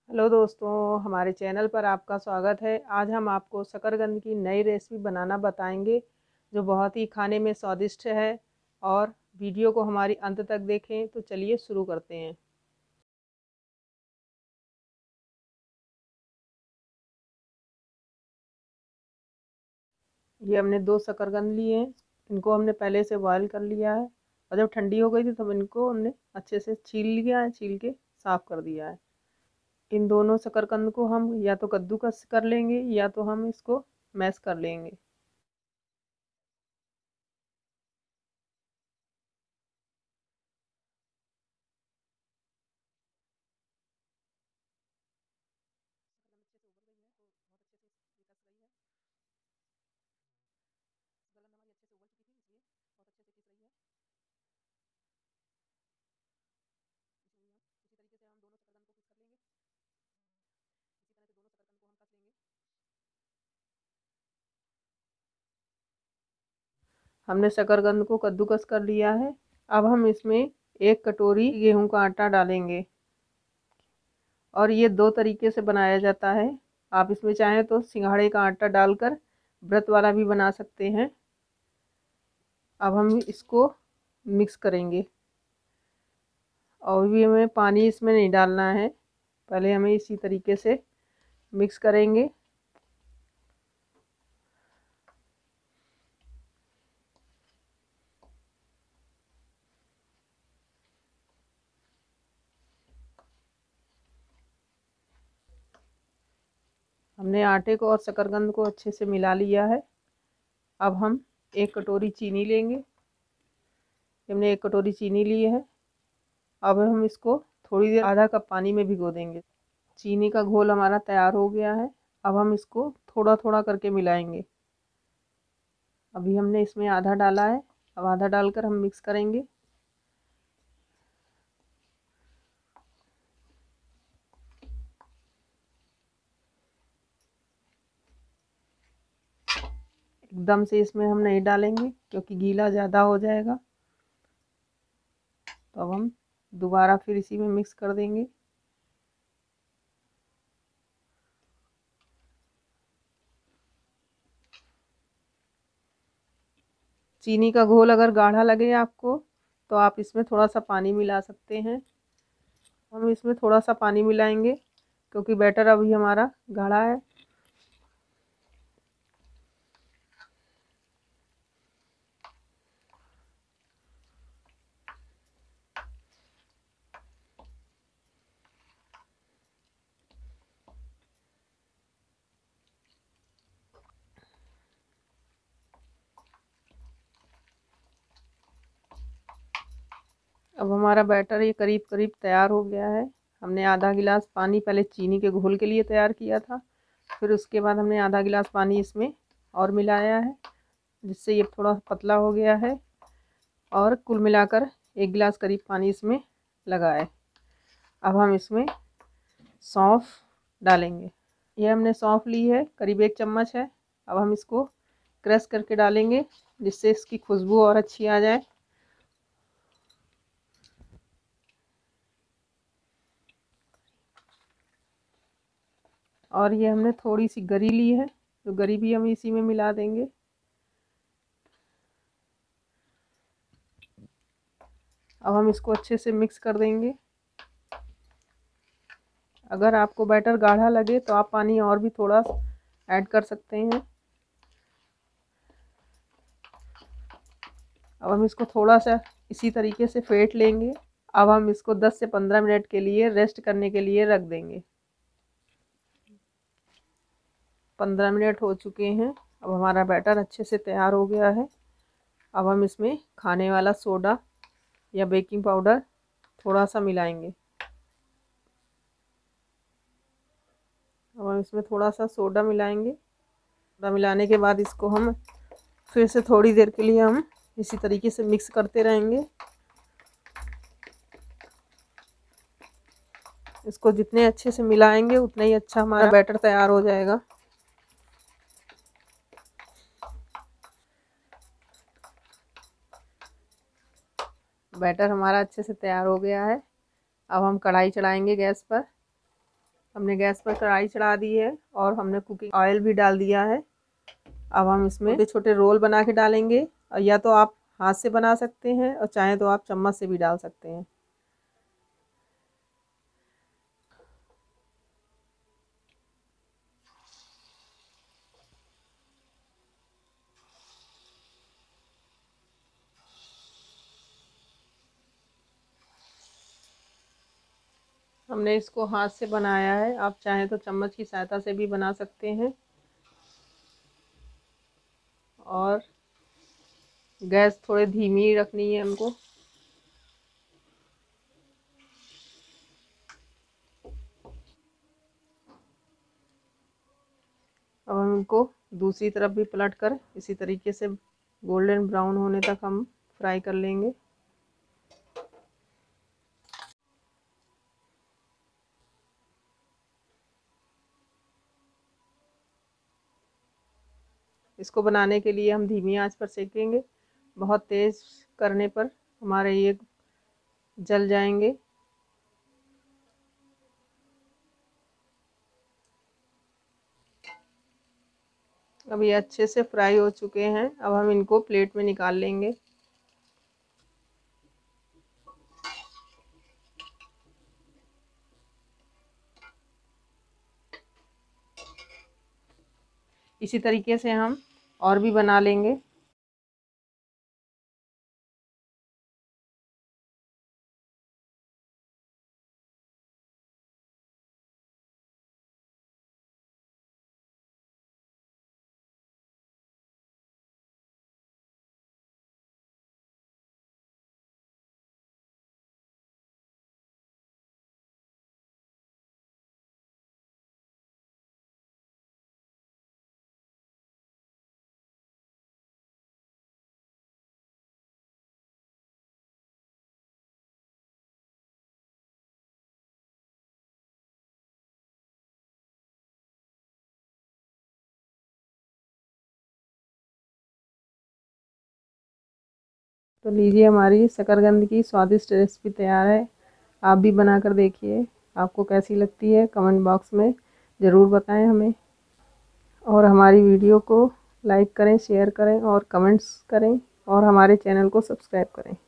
Hello दोस्तों, हमारे channel पर आपका स्वागत है। आज हम आपको शकरकंद की नई रेसिपी बनाना बताएंगे जो बहुत ही खाने में स्वादिष्ट है। और वीडियो को हमारी अंत तक देखें। तो चलिए शुरू करते हैं। ये हमने 2 शकरकंद लिए हैं। इनको हमने पहले से बॉयल कर लिया है और जब ठंडी हो गई थी तब इनको हमने अच्छे से छील लिया है, छील के साफ़ कर दिया है। इन दोनों शकरकंद को हम या तो कद्दूकस कर लेंगे या तो हम इसको मैश कर लेंगे। हमने शकरकंद को कद्दूकस कर लिया है। अब हम इसमें 1 कटोरी गेहूं का आटा डालेंगे और ये 2 तरीके से बनाया जाता है। आप इसमें चाहें तो सिंघाड़े का आटा डालकर व्रत वाला भी बना सकते हैं। अब हम इसको मिक्स करेंगे और भी हमें पानी इसमें नहीं डालना है। पहले हमें इसी तरीके से मिक्स करेंगे। हमने आटे को और शकरकंद को अच्छे से मिला लिया है। अब हम 1 कटोरी चीनी लेंगे। हमने 1 कटोरी चीनी ली है। अब हम इसको थोड़ी देर आधा कप पानी में भिगो देंगे। चीनी का घोल हमारा तैयार हो गया है। अब हम इसको थोड़ा थोड़ा करके मिलाएंगे। अभी हमने इसमें आधा डाला है, अब आधा डालकर हम मिक्स करेंगे। एकदम से इसमें हम नहीं डालेंगे क्योंकि गीला ज़्यादा हो जाएगा। तो अब हम दोबारा फिर इसी में मिक्स कर देंगे। चीनी का घोल अगर गाढ़ा लगे आपको तो आप इसमें थोड़ा सा पानी मिला सकते हैं। हम इसमें थोड़ा सा पानी मिलाएंगे क्योंकि बैटर अभी हमारा गाढ़ा है। अब हमारा बैटर ये करीब करीब तैयार हो गया है। हमने आधा गिलास पानी पहले चीनी के घोल के लिए तैयार किया था, फिर उसके बाद हमने आधा गिलास पानी इसमें और मिलाया है जिससे ये थोड़ा पतला हो गया है। और कुल मिलाकर 1 गिलास करीब पानी इसमें लगा है। अब हम इसमें सौंफ डालेंगे। ये हमने सौंफ ली है, करीब 1 चम्मच है। अब हम इसको क्रश करके डालेंगे जिससे इसकी खुशबू और अच्छी आ जाए। और ये हमने थोड़ी सी गरी ली है, तो गरी भी हम इसी में मिला देंगे। अब हम इसको अच्छे से मिक्स कर देंगे। अगर आपको बैटर गाढ़ा लगे तो आप पानी और भी थोड़ा ऐड कर सकते हैं। अब हम इसको थोड़ा सा इसी तरीके से फेंट लेंगे। अब हम इसको 10 से 15 मिनट के लिए रेस्ट करने के लिए रख देंगे। 15 मिनट हो चुके हैं। अब हमारा बैटर अच्छे से तैयार हो गया है। अब हम इसमें खाने वाला सोडा या बेकिंग पाउडर थोड़ा सा मिलाएंगे। अब हम इसमें थोड़ा सा सोडा मिलाएंगे। सोडा मिलाने के बाद इसको हम फिर से थोड़ी देर के लिए हम इसी तरीके से मिक्स करते रहेंगे। इसको जितने अच्छे से मिलाएंगे उतना ही अच्छा हमारा बैटर तैयार हो जाएगा। बैटर हमारा अच्छे से तैयार हो गया है। अब हम कढ़ाई चढ़ाएंगे गैस पर। हमने गैस पर कढ़ाई चढ़ा दी है और हमने कुकिंग ऑयल भी डाल दिया है। अब हम इसमें छोटे छोटे रोल बना के डालेंगे, और या तो आप हाथ से बना सकते हैं और चाहें तो आप चम्मच से भी डाल सकते हैं। हमने इसको हाथ से बनाया है, आप चाहें तो चम्मच की सहायता से भी बना सकते हैं। और गैस थोड़ी धीमी रखनी है हमको। अब हम इनको दूसरी तरफ भी पलट कर इसी तरीके से गोल्डन ब्राउन होने तक हम फ्राई कर लेंगे। इसको बनाने के लिए हम धीमी आंच पर सेकेंगे, बहुत तेज़ करने पर हमारे ये जल जाएंगे। अब ये अच्छे से फ्राई हो चुके हैं, अब हम इनको प्लेट में निकाल लेंगे। इसी तरीके से हम और भी बना लेंगे। तो लीजिए, हमारी शकरकंद की स्वादिष्ट रेसिपी तैयार है। आप भी बनाकर देखिए, आपको कैसी लगती है कमेंट बॉक्स में ज़रूर बताएं हमें। और हमारी वीडियो को लाइक करें, शेयर करें और कमेंट्स करें, और हमारे चैनल को सब्सक्राइब करें।